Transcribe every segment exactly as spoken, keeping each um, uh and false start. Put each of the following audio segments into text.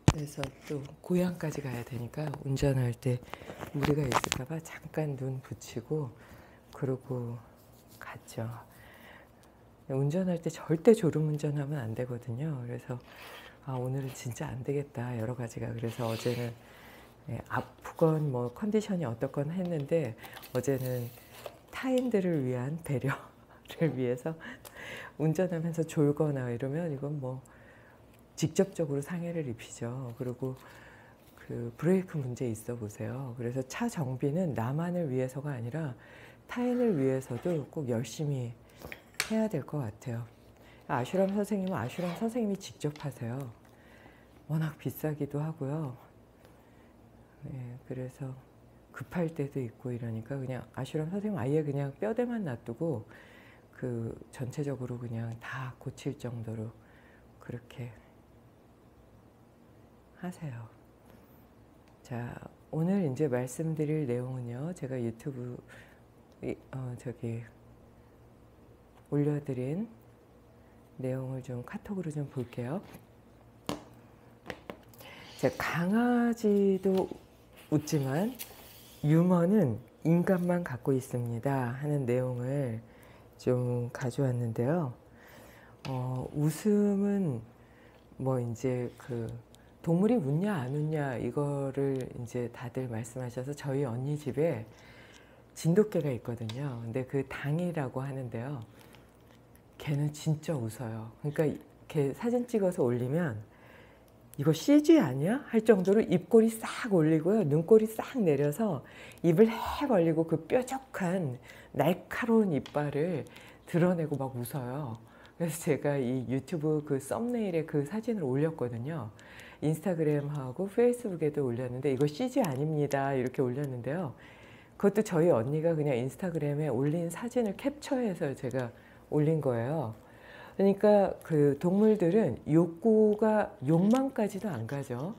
그래서 또 고향까지 가야 되니까 운전할 때 무리가 있을까봐 잠깐 눈 붙이고 그러고 갔죠. 운전할 때 절대 졸음운전하면 안 되거든요. 그래서 아, 오늘은 진짜 안 되겠다, 여러 가지가. 그래서 어제는 예, 아프건 뭐 컨디션이 어떻건 했는데 어제는 타인들을 위한 배려를 위해서 운전하면서 졸거나 이러면 이건 뭐 직접적으로 상해를 입히죠. 그리고 그 브레이크 문제 있어 보세요. 그래서 차 정비는 나만을 위해서가 아니라 타인을 위해서도 꼭 열심히 해야 될 것 같아요. 아슈람 선생님은 아슈람 선생님이 직접 하세요. 워낙 비싸기도 하고요. 네, 그래서 급할 때도 있고 이러니까 그냥 아슈람 선생님 아예 그냥 뼈대만 놔두고 그 전체적으로 그냥 다 고칠 정도로 그렇게 하세요. 자, 오늘 이제 말씀드릴 내용은요, 제가 유튜브 어, 저기 올려드린 내용을 좀 카톡으로 좀 볼게요. 자, 강아지도 웃지만 유머는 인간만 갖고 있습니다 하는 내용을 좀 가져왔는데요. 어, 웃음은 뭐 이제 그 동물이 웃냐 안 웃냐 이거를 이제 다들 말씀하셔서 저희 언니 집에 진돗개가 있거든요. 근데 그 당이라고 하는데요. 걔는 진짜 웃어요. 그러니까 걔 사진 찍어서 올리면 이거 씨지 아니야? 할 정도로 입꼬리 싹 올리고요. 눈꼬리 싹 내려서 입을 해 벌리고 그 뾰족한 날카로운 이빨을 드러내고 막 웃어요. 그래서 제가 이 유튜브 그 썸네일에 그 사진을 올렸거든요. 인스타그램하고 페이스북에도 올렸는데 이거 씨지 아닙니다, 이렇게 올렸는데요. 그것도 저희 언니가 그냥 인스타그램에 올린 사진을 캡처해서 제가 올린 거예요. 그러니까 그 동물들은 욕구가 욕망까지도 안 가죠.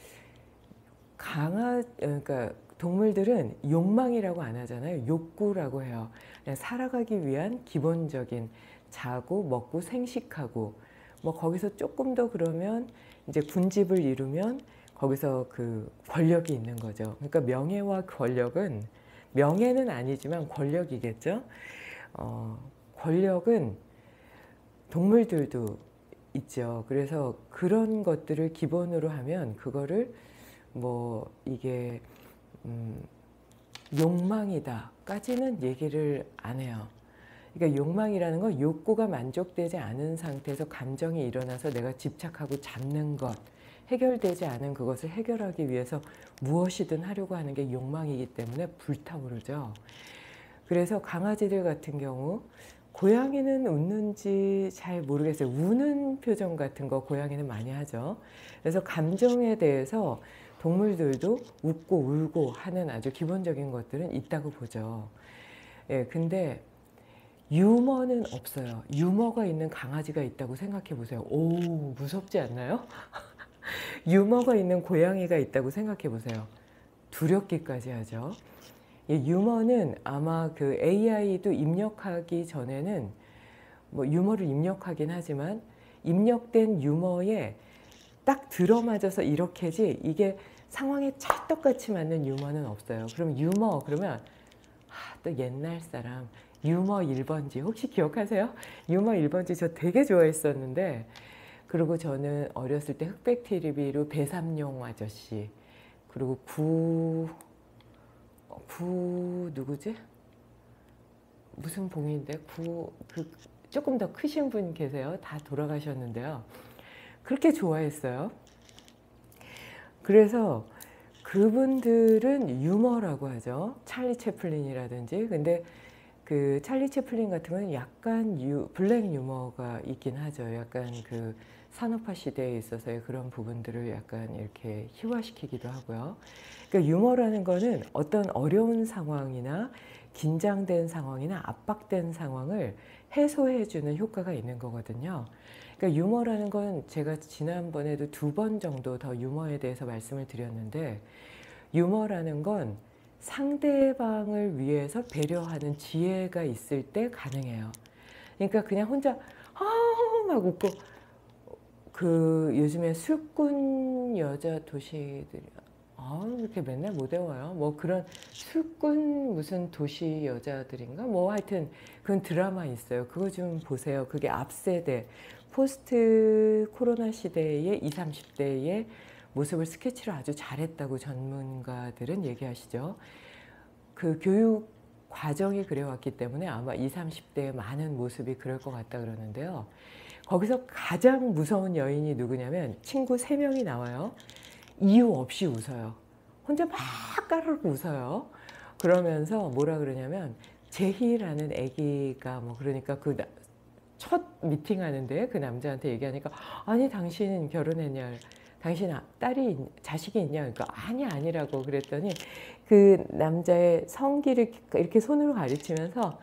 강아 그러니까 동물들은 욕망이라고 안 하잖아요. 욕구라고 해요. 그냥 살아가기 위한 기본적인 자고 먹고 생식하고 뭐 거기서 조금 더 그러면 이제 군집을 이루면 거기서 그 권력이 있는 거죠. 그러니까 명예와 권력은 명예는 아니지만 권력이겠죠. 어, 권력은 동물들도 있죠. 그래서 그런 것들을 기본으로 하면 그거를 뭐 이게 음 욕망이다 까지는 얘기를 안 해요. 그러니까 욕망이라는 건 욕구가 만족되지 않은 상태에서 감정이 일어나서 내가 집착하고 잡는 것, 해결되지 않은 그것을 해결하기 위해서 무엇이든 하려고 하는 게 욕망이기 때문에 불타오르죠. 그래서 강아지들 같은 경우 고양이는 웃는지 잘 모르겠어요. 우는 표정 같은 거 고양이는 많이 하죠. 그래서 감정에 대해서 동물들도 웃고 울고 하는 아주 기본적인 것들은 있다고 보죠. 예, 근데 유머는 없어요. 유머가 있는 강아지가 있다고 생각해 보세요. 오, 무섭지 않나요? 유머가 있는 고양이가 있다고 생각해 보세요. 두렵기까지 하죠. 유머는 아마 그 에이아이도 입력하기 전에는 뭐 유머를 입력하긴 하지만 입력된 유머에 딱 들어맞아서 이렇게지 이게 상황에 찰떡같이 맞는 유머는 없어요. 그럼 유머 그러면 아, 또 옛날 사람 유머 일 번지 혹시 기억하세요? 유머 일 번지 저 되게 좋아했었는데, 그리고 저는 어렸을 때 흑백티비로 배삼룡 아저씨, 그리고 구 구 누구지? 무슨 봉인데 구 그 조금 더 크신 분 계세요. 다 돌아가셨는데요. 그렇게 좋아했어요. 그래서 그분들은 유머라고 하죠. 찰리 채플린이라든지. 근데 그 찰리 채플린 같은 건 약간 유, 블랙 유머가 있긴 하죠. 약간 그 산업화 시대에 있어서의 그런 부분들을 약간 이렇게 희화시키기도 하고요. 그러니까 유머라는 거는 어떤 어려운 상황이나 긴장된 상황이나 압박된 상황을 해소해주는 효과가 있는 거거든요. 그러니까 유머라는 건 제가 지난번에도 두 번 정도 더 유머에 대해서 말씀을 드렸는데, 유머라는 건 상대방을 위해서 배려하는 지혜가 있을 때 가능해요. 그러니까 그냥 혼자 아 막 웃고, 그 요즘에 술꾼 술꾼 여자 도시들이 아 이렇게 맨날 못 외워요. 뭐 그런 술꾼 무슨 도시 여자들인가 뭐 하여튼 그런 드라마 있어요. 그거 좀 보세요. 그게 앞세대 포스트 코로나 시대의 이십, 삼십 대의 모습을 스케치를 아주 잘했다고 전문가들은 얘기하시죠. 그 교육 과정이 그래왔기 때문에 아마 이십, 삼십 대의 많은 모습이 그럴 것 같다 그러는데요. 거기서 가장 무서운 여인이 누구냐면 친구 세 명이 나와요. 이유 없이 웃어요. 혼자 막 까르르 웃어요. 그러면서 뭐라 그러냐면 제희라는 아기가 뭐 그러니까 그 첫 미팅 하는데 그 남자한테 얘기하니까 아니 당신 결혼했냐 당신 딸이 자식이 있냐 그러니까 아니 아니라고 그랬더니 그 남자의 성기를 이렇게 손으로 가리치면서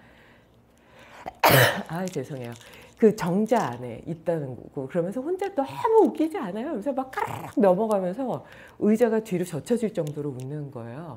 아 죄송해요. 그 정자 안에 있다는 거고 그러면서 혼자 너무 웃기지 않아요? 그래서 막 까르륵 넘어가면서 의자가 뒤로 젖혀질 정도로 웃는 거예요.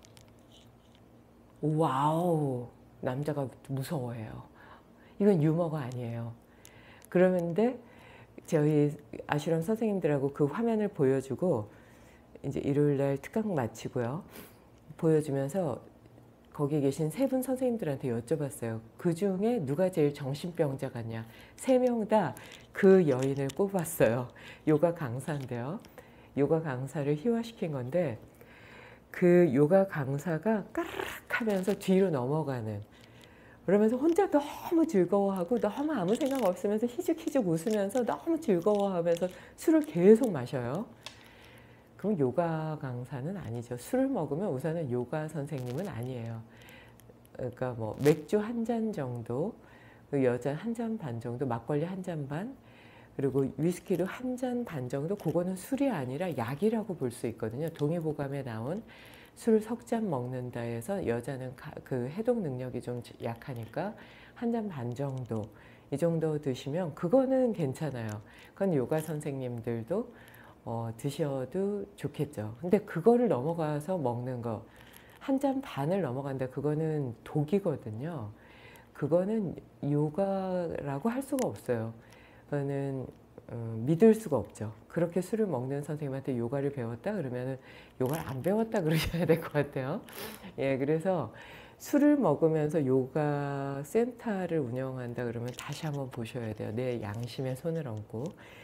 와우 남자가 무서워해요. 이건 유머가 아니에요. 그러는데 저희 아슈람 선생님들하고 그 화면을 보여주고 이제 일요일날 특강 마치고요. 보여주면서 거기 계신 세 분 선생님들한테 여쭤봤어요. 그 중에 누가 제일 정신병자 같냐. 세 명 다 그 여인을 꼽았어요. 요가 강사인데요. 요가 강사를 희화시킨 건데 그 요가 강사가 까르륵 하면서 뒤로 넘어가는 그러면서 혼자 너무 즐거워하고 너무 아무 생각 없으면서 희죽희죽 웃으면서 너무 즐거워하면서 술을 계속 마셔요. 그럼 요가 강사는 아니죠. 술을 먹으면 우선은 요가 선생님은 아니에요. 그러니까 뭐 맥주 한 잔 정도, 여자 한 잔 반 정도, 막걸리 한 잔 반, 그리고 위스키도 한 잔 반 정도, 그거는 술이 아니라 약이라고 볼 수 있거든요. 동의보감에 나온 술 석 잔 먹는다 해서 여자는 그 해독 능력이 좀 약하니까 한 잔 반 정도 이 정도 드시면 그거는 괜찮아요. 그건 요가 선생님들도 어, 드셔도 좋겠죠. 근데 그거를 넘어가서 먹는 거 한 잔 반을 넘어간다 그거는 독이거든요. 그거는 요가라고 할 수가 없어요. 그거는 음, 믿을 수가 없죠. 그렇게 술을 먹는 선생님한테 요가를 배웠다 그러면은 요가를 안 배웠다 그러셔야 될 것 같아요. 예, 그래서 술을 먹으면서 요가 센터를 운영한다 그러면 다시 한번 보셔야 돼요. 내 양심에 손을 얹고.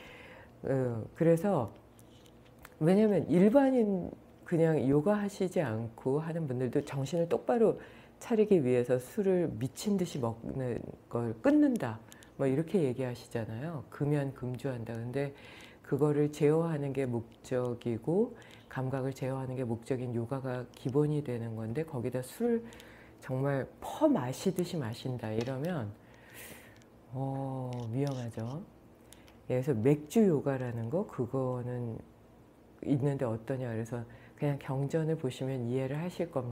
음, 그래서 왜냐면 일반인 그냥 요가 하시지 않고 하는 분들도 정신을 똑바로 차리기 위해서 술을 미친 듯이 먹는 걸 끊는다. 뭐 이렇게 얘기하시잖아요. 금연 금주한다. 근데 그거를 제어하는 게 목적이고 감각을 제어하는 게 목적인 요가가 기본이 되는 건데 거기다 술 정말 퍼 마시듯이 마신다 이러면 어, 위험하죠. 그래서 맥주 요가라는 거 그거는 있는데 어떠냐 그래서 그냥 경전을 보시면 이해를 하실 겁니다.